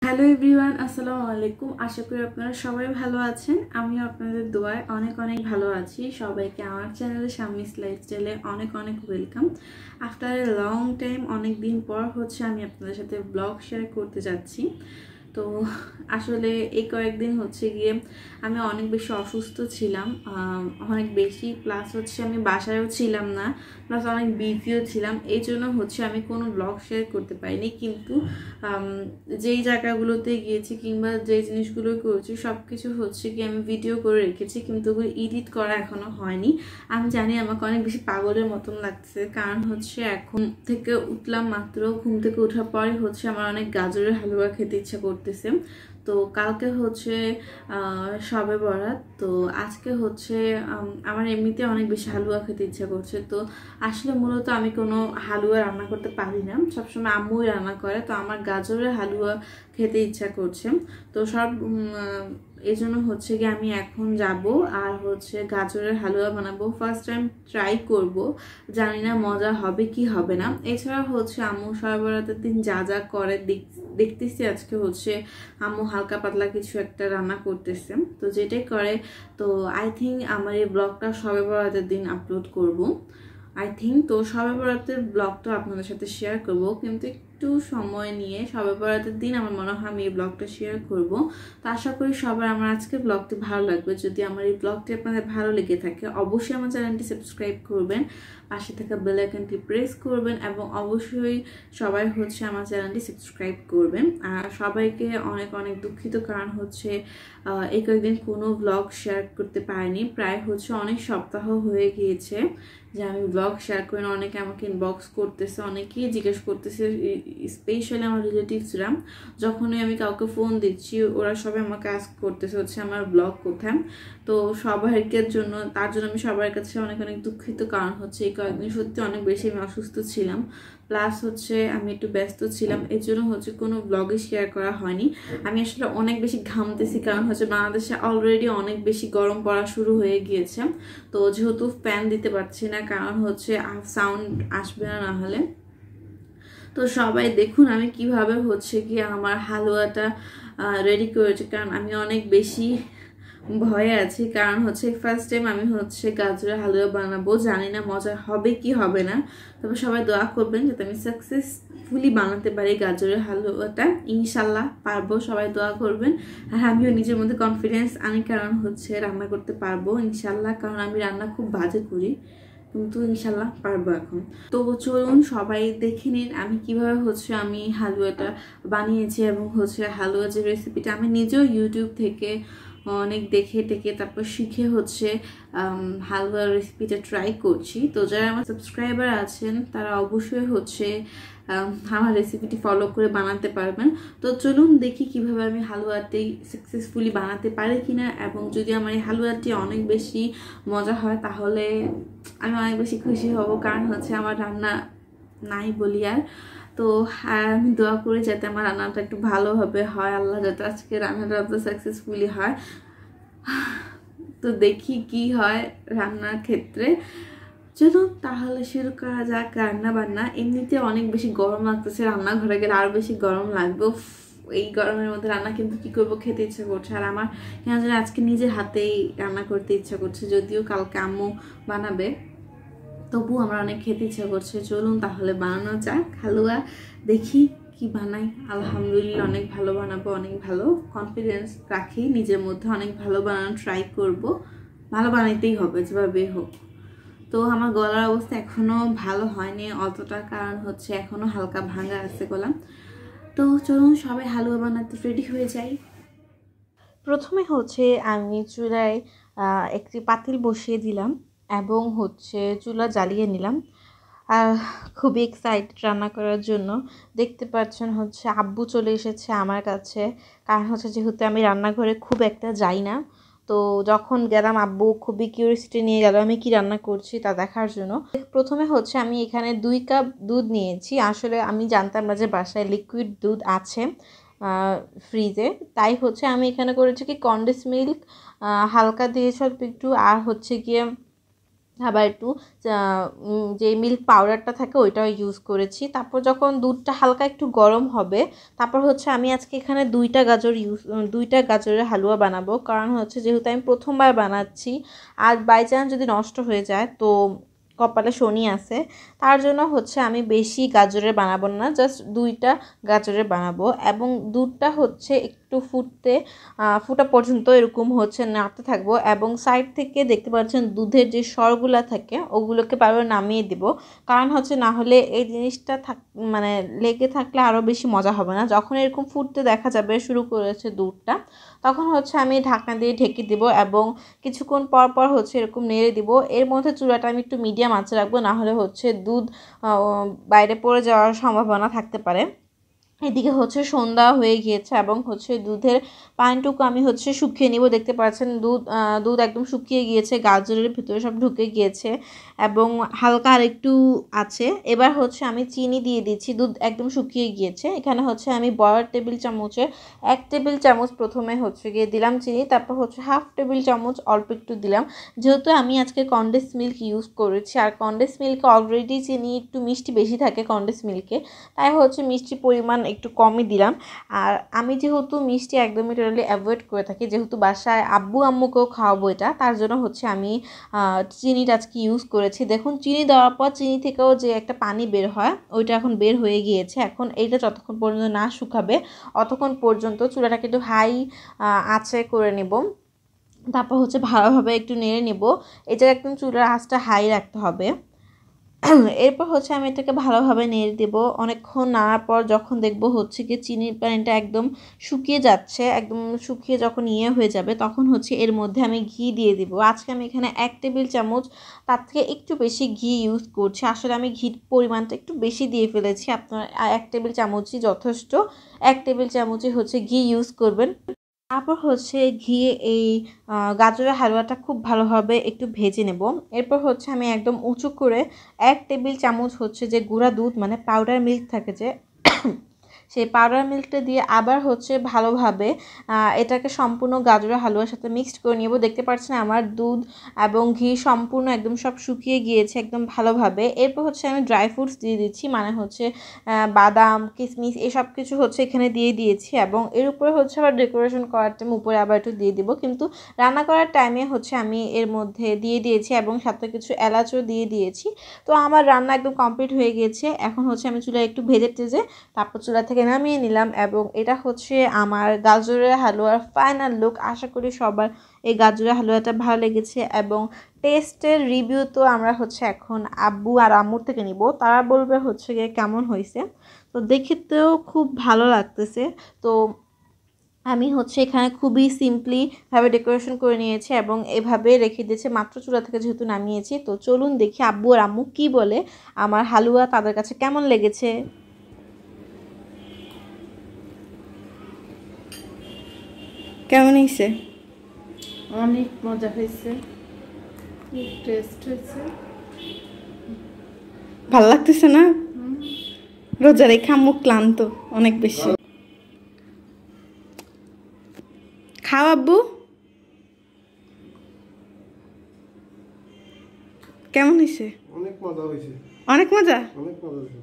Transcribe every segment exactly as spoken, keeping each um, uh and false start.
Hello everyone, আসসালামু আলাইকুম। আশা করি আপনারা সবাই ভালো আছেন। আমিও আপনাদের দোয়ায় অনেক অনেক ভালো আছি। সবাইকে আমার চ্যানেলে শাম্মিস লাইফস্টাইলে অনেক অনেক welcome. After a long time, অনেক দিন পর হচ্ছে আমি আপনাদের সাথে ব্লগ শেয়ার করতে যাচ্ছি। তো আসলে এই কয়েকদিন হচ্ছে গিয়ে আমি অনেক বেশি অসুস্থ ছিলাম, অনেক বেশি, প্লাস হচ্ছে আমি বাসায়ও ছিলাম না, প্লাস অনেক বিজিও ছিলাম। এই জন্য হচ্ছে আমি কোনো ব্লগ শেয়ার করতে পারিনি। কিন্তু যেই জায়গাগুলোতে গিয়েছি কিংবা যেই জিনিসগুলো করেছি সব কিছু হচ্ছে কি আমি ভিডিও করে রেখেছি, কিন্তু ওগুলো এডিট করা এখনো হয়নি। আমি জানি আমাকে অনেক বেশি পাগলের মতন লাগছে, কারণ হচ্ছে এখন থেকে উঠলাম মাত্র, ঘুম থেকে ওঠার পরে হচ্ছে আমার অনেক গাজরের হালুয়া খেতে ইচ্ছা করতেছে। তো কালকে হচ্ছে শবে বরাত, তো আজকে হচ্ছে আমার এমনিতে অনেক বেশি হালুয়া খেতে ইচ্ছা করছে। তো আসলে মূলত আমি কোনো হালুয়া রান্না করতে পারি না, সবসময় আম্মুই রান্না করে। তো আমার গাজরের হালুয়া খেতে ইচ্ছা করছে, তো সব এই জন্য হচ্ছে কি আমি এখন যাব আর হচ্ছে গাজরের হালুয়া বানাবো। ফার্স্ট টাইম ট্রাই করব, জানি না মজা হবে কি হবে না। এছাড়া হচ্ছে আম্মু শবে বরাতের দিন যা যা করে দেখতেছি, আজকে হচ্ছে আম্মু হালকা পাতলা কিছু একটা রান্না করতেছে, তো যেটাই করে। তো আই থিঙ্ক আমার এই ব্লগটা শবে বরাতের দিন আপলোড করব আই থিঙ্ক। তো শবে বরাতের ব্লগটা আপনাদের সাথে শেয়ার করব, কিন্তু একটু সময় নিয়ে। শবে বরাতের দিন আমার মনে হয় আমি এই ব্লগটা শেয়ার করব। তো আশা করি সবার আমার আজকের ব্লগটি ভালো লাগবে। যদি আমার এই ব্লগটি আপনাদের ভালো লেগে থাকে অবশ্যই আমার চ্যানেলটি সাবস্ক্রাইব করবেন, পাশে থাকা বেল আইকনটি প্রেস করবেন, এবং অবশ্যই সবাই হচ্ছে আমার চ্যানেলটি সাবস্ক্রাইব করবেন। আর সবাইকে অনেক অনেক দুঃখিত, কারণ হচ্ছে এই কয়েকদিন কোনো ব্লগ শেয়ার করতে পারিনি। প্রায় হচ্ছে অনেক সপ্তাহ হয়ে গিয়েছে যে আমি ব্লগ শেয়ার করি না। অনেকে আমাকে ইনবক্স করতেছে, অনেকেই জিজ্ঞেস করতেছে, স্পেশালি আমার রিলেটিভসরা। যখনই আমি কাউকে ফোন দিচ্ছি ওরা সবাই আমাকে আস্ক করতেছে হচ্ছে আমার ব্লগ কোথায়। তো সবাইকে জন্য তার জন্য আমি সবার কাছে অনেক অনেক দুঃখিত, কারণ হচ্ছে এই কয়েকদিন সত্যি অনেক বেশি আমি অসুস্থ ছিলাম, প্লাস হচ্ছে আমি একটু ব্যস্ত ছিলাম। এর জন্য হচ্ছে কোনো ব্লগে শেয়ার করা হয়নি। আমি আসলে অনেক বেশি ঘামতেছি, কারণ হচ্ছে বাংলাদেশে অলরেডি অনেক বেশি গরম পড়া শুরু হয়ে গিয়েছে। তো যেহেতু ফ্যান দিতে পারছি না, কারণ হচ্ছে সাউন্ড আসবে না না হলে। তো সবাই দেখুন আমি কিভাবে হচ্ছে কি আমার হালুয়াটা রেডি করেছি, কারণ আমি অনেক বেশি ভয়ে আছি। কারণ হচ্ছে ফার্স্ট টাইম আমি হচ্ছে গাজরের হালুয়া বানাবো, জানি না মজা হবে কি হবে না। তবে সবাই দোয়া করবেন যাতে আমি সাকসেসফুলি বানাতে পারি গাজরের হালুয়াটা। ইনশাল্লাহ পারবো, সবাই দোয়া করবেন। আর আমিও নিজের মধ্যে কনফিডেন্স আনি, কারণ হচ্ছে রান্না করতে পারবো ইনশাল্লাহ, কারণ আমি রান্না খুব বাজে করি, কিন্তু ইনশাল্লাহ পারবো এখন। তো চলুন সবাই দেখে নিন আমি কিভাবে হচ্ছে আমি হালুয়াটা বানিয়েছি, এবং হচ্ছে হালুয়া যে রেসিপিটা আমি নিজেও ইউটিউব থেকে অনেক দেখে টেকে তারপর শিখে হচ্ছে হালুয়ার রেসিপিটা ট্রাই করছি। তো যারা আমার সাবস্ক্রাইবার আছেন তারা অবশ্যই হচ্ছে আমার রেসিপিটি ফলো করে বানাতে পারবেন। তো চলুন দেখি কিভাবে আমি হালুয়াটি সাকসেসফুলি বানাতে পারি কিনা, এবং যদি আমার এই হালুয়াটি অনেক বেশি মজা হয় তাহলে আমি অনেক বেশি খুশি হব, কারণ হচ্ছে আমার রান্না নাই বলি আর। তো আমি দোয়া করি যাতে আমার রান্নাটা একটু ভালোভাবে হয়, আল্লাহ যাতে আজকে রান্নাটা তো সাকসেসফুলি হয়। তো দেখি কি হয় রান্নার ক্ষেত্রে। চলুন তাহলে শুরু করা যাক রান্না বান্না। এমনিতে অনেক বেশি গরম লাগতেছে, রান্নাঘরে গেলে আরও বেশি গরম লাগবে। এই গরমের মধ্যে রান্না কিন্তু কি করবো, খেতে ইচ্ছা করছে। আর আমার কেন জানি আজকে নিজের হাতেই রান্না করতে ইচ্ছা করছে, যদিও কালকে আম্মু বানাবে, তবু আমার অনেক খেতে ইচ্ছা করছে। চলুন তাহলে বানানো যাক হালুয়া, দেখি কি বানাই। আলহামদুলিল্লাহ অনেক ভালো বানাবো, অনেক ভালো কনফিডেন্স রাখি নিজের মধ্যে, অনেক ভালো বানানো ট্রাই করব। ভালো বানাইতেই হবে যেভাবে হোক। তো আমার গলার অবস্থা এখনও ভালো হয়নি অতটা, কারণ হচ্ছে এখনও হালকা ভাঙা আছে গলা। তো চলুন সবাই হালুয়া বানাতে রেডি হয়ে যাই। প্রথমে হচ্ছে আমি চুলায় একটি পাতিল বসিয়ে দিলাম এবং হচ্ছে চুলা জ্বালিয়ে নিলাম। আর খুবই এক্সাইটেড রান্না করার জন্য। দেখতে পাচ্ছেন হচ্ছে আব্বু চলে এসেছে আমার কাছে, কারণ হচ্ছে যেহেতু আমি রান্নাঘরে খুব একটা যাই না। তো যখন গেলাম আব্বু খুবই কিউরিয়াসিটি নিয়ে গেল আমি কি রান্না করছি তা দেখার জন্য। প্রথমে হচ্ছে আমি এখানে দুই কাপ দুধ নিয়েছি। আসলে আমি জানতাম না যে বাসায় লিকুইড দুধ আছে ফ্রিজে, তাই হচ্ছে আমি এখানে করেছি কি কনডেন্স মিল্ক হালকা দিয়েছি অল্প একটু, আর হচ্ছে গিয়ে আবার একটু যে মিল্ক পাউডারটা থাকে ওইটাও ইউজ করেছি। তারপর যখন দুধটা হালকা একটু গরম হবে তারপর হচ্ছে আমি আজকে এখানে দুইটা গাজর ইউজ দুইটা গাজরের হালুয়া বানাবো, কারণ হচ্ছে যেহেতু আমি প্রথমবার বানাচ্ছি আর বাই চান্স যদি নষ্ট হয়ে যায় তো কপালে শনি আছে, তার জন্য হচ্ছে আমি বেশি গাজরের বানাবো না, জাস্ট দুইটা গাজরের বানাবো। এবং দুধটা হচ্ছে একটু ফুটতে ফুটা পর্যন্ত এরকম হচ্ছে নাড়তে থাকবো এবং সাইড থেকে দেখতে পাচ্ছেন দুধের যে সরগুলা থাকে ওগুলোকে বারবার নামিয়ে দিব, কারণ হচ্ছে না হলে এই জিনিসটা থাক মানে লেগে থাকলে আরও বেশি মজা হবে না। যখন এরকম ফুটতে দেখা যাবে শুরু করেছে দুধটা তখন হচ্ছে আমি ঢাকনা দিয়ে ঢেকে দিব এবং কিছুক্ষণ পর পর হচ্ছে এরকম নেড়ে দিব। এর মধ্যে চুলাটা আমি একটু মিডিয়াম আঁচে রাখবো, না হলে হচ্ছে দুধ বাইরে পড়ে যাওয়ার সম্ভাবনা থাকতে পারে। এদিকে হচ্ছে সন্ধ্যা হয়ে গিয়েছে এবং হচ্ছে দুধের পানিটুকু আমি হচ্ছে শুকিয়ে নিব। দেখতে পাচ্ছেন দুধ দুধ একদম শুকিয়ে গিয়েছে, গাজরের ভিতরে সব ঢুকে গিয়েছে এবং হালকা আর একটু আছে। এবার হচ্ছে আমি চিনি দিয়ে দিচ্ছি, দুধ একদম শুকিয়ে গিয়েছে। এখানে হচ্ছে আমি বড় টেবিল চামচে এক টেবিল চামচ প্রথমে হচ্ছে গিয়ে দিলাম চিনি, তারপর হচ্ছে হাফ টেবিল চামচ অল্প একটু দিলাম, যেহেতু আমি আজকে কনডেন্স মিল্ক ইউজ করেছি আর কনডেন্স মিল্কে অলরেডি চিনি একটু মিষ্টি বেশি থাকে কনডেন্স মিল্কে, তাই হচ্ছে মিষ্টির পরিমাণ একটু কমই দিলাম। আর আমি যেহেতু মিষ্টি একদমই টোটালি অ্যাভয়েড করে থাকি, যেহেতু বাসায় আব্বু আম্মুকেও খাওয়াবো এটা, তার জন্য হচ্ছে আমি চিনিটা আজকে ইউজ করেছি। দেখুন চিনি দেওয়ার পর চিনি থেকেও যে একটা পানি বের হয় ওইটা এখন বের হয়ে গিয়েছে। এখন এইটা যতক্ষণ পর্যন্ত না শুকাবে অতক্ষণ পর্যন্ত চুলাটাকে একটু হাই আঁচে করে নেব, তারপর হচ্ছে ভালোভাবে একটু নেড়ে নেব। এটা একদম চুলার আঁচটা হাই রাখতে হবে। এরপর হচ্ছে আমি এটাকে ভালোভাবে নেড়ে দেবো। অনেকক্ষণ নাড়ার পর যখন দেখবো হচ্ছে কি চিনির পানিটা একদম শুকিয়ে যাচ্ছে, একদম শুকিয়ে যখন ইয়ে হয়ে যাবে তখন হচ্ছে এর মধ্যে আমি ঘি দিয়ে দিব। আজকে আমি এখানে এক টেবিল চামচ তার থেকে একটু বেশি ঘি ইউজ করছি। আসলে আমি ঘির পরিমাণটা একটু বেশি দিয়ে ফেলেছি, আপনার এক টেবিল চামচই যথেষ্ট, এক টেবিল চামচই হচ্ছে ঘি ইউজ করবেন। তারপর হচ্ছে ঘি এই গাজরের হালুয়াটা খুব ভালোভাবে একটু ভেজে নেব। এরপর হচ্ছে আমি একদম উঁচু করে এক টেবিল চামচ হচ্ছে যে গুঁড়া দুধ মানে পাউডার মিল্ক থাকে যে সেই পাউডার মিল্কটা দিয়ে আবার হচ্ছে ভালোভাবে এটাকে সম্পূর্ণ গাজরের হালুয়ার সাথে মিক্সড করে নেব। দেখতে পাচ্ছেন আমার দুধ এবং ঘি সম্পূর্ণ একদম সব শুকিয়ে গিয়েছে একদম ভালোভাবে। এরপর হচ্ছে আমি ড্রাই ফ্রুটস দিয়ে দিচ্ছি, মানে হচ্ছে বাদাম কিশমিশ এসব কিছু হচ্ছে এখানে দিয়ে দিয়েছি এবং এর উপরে হচ্ছে আবার ডেকোরেশন করার টাইম উপরে আবার একটু দিয়ে দিব, কিন্তু রান্না করার টাইমে হচ্ছে আমি এর মধ্যে দিয়ে দিয়েছি এবং সাথে কিছু এলাচও দিয়ে দিয়েছি। তো আমার রান্না একদম কমপ্লিট হয়ে গিয়েছে। এখন হচ্ছে আমি চুলায় একটু ভেজে টেজে তারপর চুলা থেকে নামিয়ে নিলাম এবং এটা হচ্ছে আমার গাজরের হালুয়ার ফাইনাল লুক। আশা করি সবার এই গাজরের হালুয়াটা ভালো লেগেছে এবং টেস্টের রিভিউ তো আমরা হচ্ছে এখন আব্বু আর আম্মুর থেকে নিব, তারা বলবে হচ্ছে গিয়ে কেমন হয়েছে। তো দেখতেও খুব ভালো লাগতেছে। তো আমি হচ্ছে এখানে খুবই সিম্পলিভাবে ডেকোরেশন করে নিয়েছি এবং এভাবে রেখে দিয়েছি মাত্র চুলা থেকে যেহেতু নামিয়েছি। তো চলুন দেখি আব্বু আর আম্মু কী বলে, আমার হালুয়া তাদের কাছে কেমন লেগেছে। কেমন হয়েছে? অনেক মজা হয়েছে, টেস্ট হয়েছে, ভালো লাগতেছে না? রোজা রেখে আম্মু ক্লান্ত অনেক বেশি। খাও আব্বু, কেমন হয়েছে? অনেক মজা হয়েছে, অনেক মজা, অনেক মজা হয়েছে।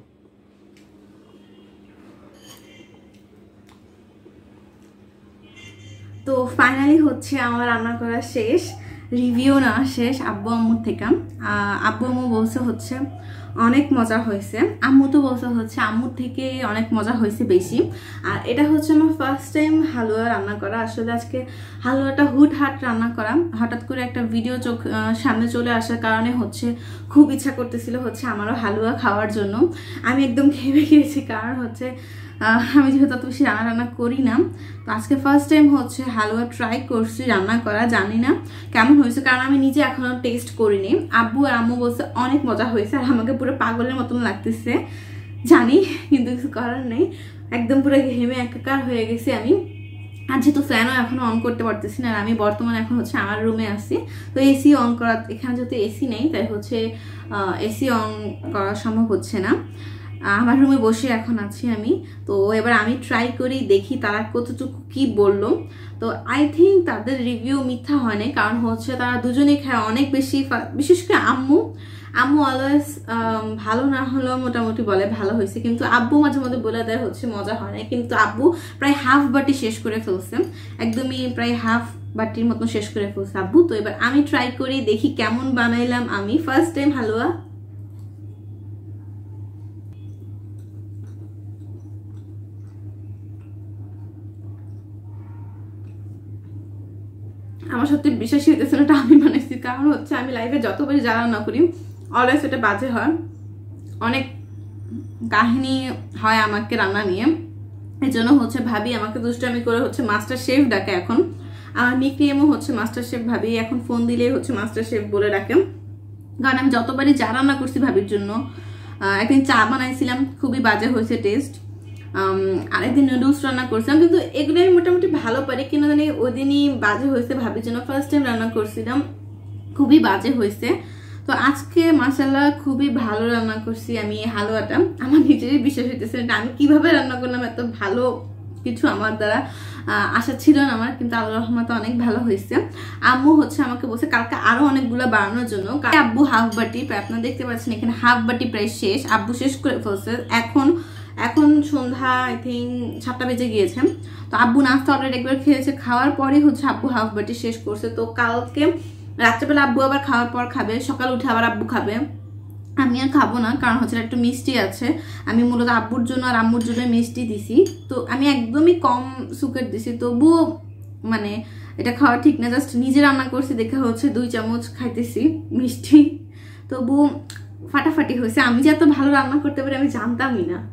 তো ফাইনালি হচ্ছে আমার রান্না করা শেষ, রিভিউ না শেষ আব্বু আম্মুর থেকে। আব্বু আম্মু বলছে হচ্ছে অনেক মজা হয়েছে, আম্মু তো বলছে হচ্ছে আম্মুর থেকে অনেক মজা হয়েছে বেশি। আর এটা হচ্ছে আমার ফার্স্ট টাইম হালুয়া রান্না করা। আসলে আজকে হালুয়াটা হুটহাট রান্না করা, হঠাৎ করে একটা ভিডিও চোখ সামনে চলে আসার কারণে হচ্ছে খুব ইচ্ছা করতেছিল হচ্ছে আমারও হালুয়া খাওয়ার জন্য। আমি একদম ঘেমে গিয়েছি, কারণ হচ্ছে আমি যেহেতু অত বেশি রান্না রান্না করি না, তো আজকে ফার্স্ট টাইম হচ্ছে হালুয়া ট্রাই করছি রান্না করা। জানি না কেমন হয়েছে, কারণ আমি নিজে এখনো টেস্ট করিনি। আব্বু আর আম্মু বলছে অনেক মজা হয়েছে আর আমাকে পুরো পাগলের মতন লাগতেছে জানি, কিন্তু কিছু করার নেই, একদম পুরো ঘেমে একাকার হয়ে গেছি আমি। আর যেহেতু ফ্যানও এখনো অন করতে পারতেছি না, আর আমি বর্তমানে এখন হচ্ছে আমার রুমে আছি, তো এসি অন করা, এখানে যেহেতু এসি নেই তাই হচ্ছে এসি অন করা সম্ভব হচ্ছে না। আমার রুমে বসে এখন আছি আমি। তো এবার আমি ট্রাই করি, দেখি তারা কতটুকু কি বললো। তো আই থিঙ্ক তাদের রিভিউ মিথ্যা হয় নাই, কারণ হচ্ছে তারা দুজনেই খায় অনেক বেশি, বিশেষ করে আম্মু আম্মু অলওয়েজ ভালো না হলেও মোটামুটি বলে ভালো হয়েছে, কিন্তু আব্বু মাঝে মধ্যে বলে দেয় হচ্ছে মজা হয় না। কিন্তু আব্বু প্রায় হাফ বাটি শেষ করে ফেলছে, একদমই প্রায় হাফ বাটির মতো শেষ করে ফেলছে আব্বু। তো এবার আমি ট্রাই করি, দেখি কেমন বানাইলাম আমি ফার্স্ট টাইম হালুয়া। আমার সত্যি বিশ্বাসই হইতেছে না এটা আমি বানাইছি, কারণ হচ্ছে আমি লাইফে যতবারই যা রান্না করি অলওয়েজ এটা বাজে হয়। অনেক কাহিনী হয় আমাকে রান্না নিয়ে, এই জন্য হচ্ছে ভাবি আমাকে দুষ্টামি করে হচ্ছে মাস্টার শেফ ডাকে। এখন আমার নিকনেমও হচ্ছে মাস্টার শেফ ভাবি, এখন ফোন দিলেই হচ্ছে মাস্টার শেফ বলে ডাকে, কারণ আমি যতবারই যা রান্না করছি ভাবির জন্য। একদিন চা বানাইছিলাম, খুবই বাজে হয়েছে টেস্ট। আরেকদিন নুডলস রান্না করছিলাম, কিন্তু এগুলো আমি মোটামুটি ভালো পারি, কিন্তু জানি ওই দিনই বাজে হয়েছে ভাবির জন্য। ফার্স্ট টাইম রান্না করছিলাম, খুবই বাজে হয়েছে। তো আজকে মাশাআল্লাহ খুবই ভালো রান্না করছি আমি এই হালুয়াটা। আমার নিজেরই বিশ্বাস হইতেছে না আমি কিভাবে রান্না করলাম, এত ভালো কিছু আমার দ্বারা আশা ছিল না আমার, কিন্তু আল্লাহর রহমতে অনেক ভালো হয়েছে। আম্মু হচ্ছে আমাকে বলছে কালকে আরো অনেকগুলো বানানোর জন্য। আব্বু হাফ বাটি, আপনারা দেখতে পাচ্ছেন এখানে হাফ বাটি প্রায় শেষ, আব্বু শেষ করে ফেলছে। এখন এখন সন্ধ্যা আই থিঙ্ক সাতটা বেজে গিয়েছে। তো আব্বু নাস্তা অলরেডি একবার খেয়েছে, খাওয়ার পরে হচ্ছে আব্বু হাফ বাটি শেষ করছে। তো কালকে রাত্রেবেলা আব্বু আবার খাওয়ার পর খাবে, সকাল উঠে আবার আব্বু খাবে, আমি আর খাবো না, কারণ হচ্ছে একটু মিষ্টি আছে। আমি মূলত আব্বুর জন্য আর আম্মুর জন্য মিষ্টি দিছি, তো আমি একদমই কম সুগার দিছি, তবুও মানে এটা খাওয়া ঠিক না। জাস্ট নিজে রান্না করছি দেখে হচ্ছে দুই চামচ খাইতেছি মিষ্টি, তবু ফাটাফাটি হয়েছে। আমি যে এত ভালো রান্না করতে পারি আমি জানতামই না।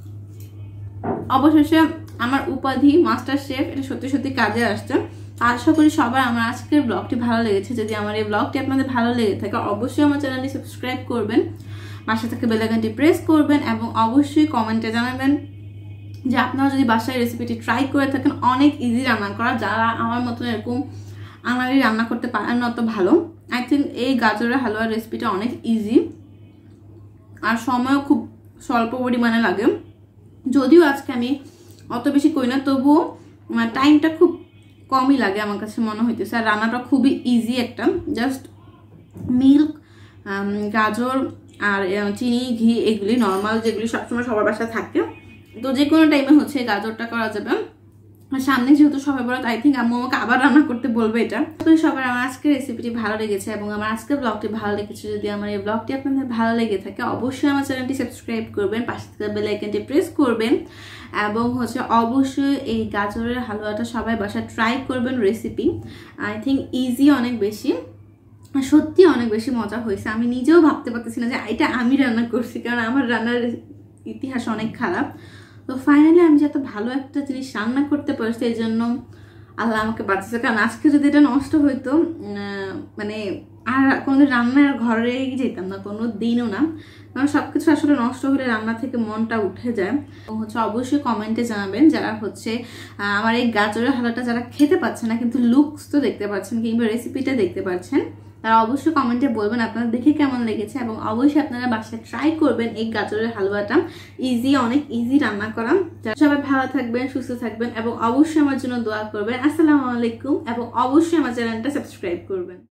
অবশেষে আমার উপাধি মাস্টার শেফ এটা সত্যি সত্যি কাজে আসছে। আশা করি সবার আমার আজকের ব্লগটি ভালো লেগেছে। যদি আমার এই ব্লগটি আপনাদের ভালো লেগে থাকে অবশ্যই আমার চ্যানেলটি সাবস্ক্রাইব করবেন, পাশে থেকে বেল আইকনটি প্রেস করবেন, এবং অবশ্যই কমেন্টে জানাবেন যে আপনারা যদি বাসায় রেসিপিটি ট্রাই করে থাকেন। অনেক ইজি রান্না করা, যারা আমার মতন এরকম আনাড়ি রান্না করতে পারেন না অত ভালো, আই থিঙ্ক এই গাজরের হালুয়ার রেসিপিটা অনেক ইজি আর সময়ও খুব স্বল্প পরিমাণে লাগে। যদিও আজকে আমি অত বেশি করি না, তবুও টাইমটা খুব কমই লাগে আমার কাছে মনে হইতেছে। আর রান্নাটা খুবই ইজি একটা, জাস্ট মিল্ক, গাজর আর চিনি, ঘি, এগুলি নর্মাল যেগুলি সবসময় সবার বাসায় থাকে। তো যে কোনো টাইমে হচ্ছে গাজরটা করা যাবে। সামনে যেহেতু সবাই বরাত, আই থিঙ্ক আম্মু আমাকে আবার রান্না করতে বলবে এটা। তো সবার আমার আজকের রেসিপিটি ভালো লেগেছে এবং আমার আজকের ব্লগটি ভালো লেগেছে। যদি আমার এই ব্লগটি আপনাদের ভালো লেগে থাকে অবশ্যই আমার চ্যানেলটি সাবস্ক্রাইব করবেন, পাশে থেকে বেল আইকনটি প্রেস করবেন, এবং হচ্ছে অবশ্যই এই গাজরের হালুয়াটা সবাই বাসায় ট্রাই করবেন। রেসিপি আই থিঙ্ক ইজি অনেক বেশি, সত্যি অনেক বেশি মজা হয়েছে। আমি নিজেও ভাবতে পারতেছি না যে এটা আমি রান্না করছি, কারণ আমার রান্নার ইতিহাস অনেক খারাপ। তো ফাইনালি আমি যত ভালো একটা জিনিস রান্না করতে পারছি এই জন্য আল্লাহ আমাকে বাঁচাচ্ছে। কারণ আজকে যদি এটা নষ্ট হইতো মানে আর কোনো রান্নার ঘরেই যেতাম না, কোনো দিনও না, কারণ সব কিছু আসলে নষ্ট হলে রান্না থেকে মনটা উঠে যায়। তো হচ্ছে অবশ্যই কমেন্টে জানাবেন যারা হচ্ছে আমার এই গাজরের হালুয়াটা যারা খেতে পাচ্ছে না কিন্তু লুকস তো দেখতে পাচ্ছেন কিংবা রেসিপিটা দেখতে পাচ্ছেন, তারা অবশ্যই কমেন্টে বলবেন আপনারা দেখে কেমন লেগেছে, এবং অবশ্যই আপনারা বাসায় ট্রাই করবেন এই গাজরের হালুয়াটা। ইজি, অনেক ইজি রান্না করা। সবাই ভালো থাকবেন, সুস্থ থাকবেন, এবং অবশ্যই আমার জন্য দোয়া করবেন। আসসালামু আলাইকুম, এবং অবশ্যই আমার চ্যানেলটা সাবস্ক্রাইব করবেন।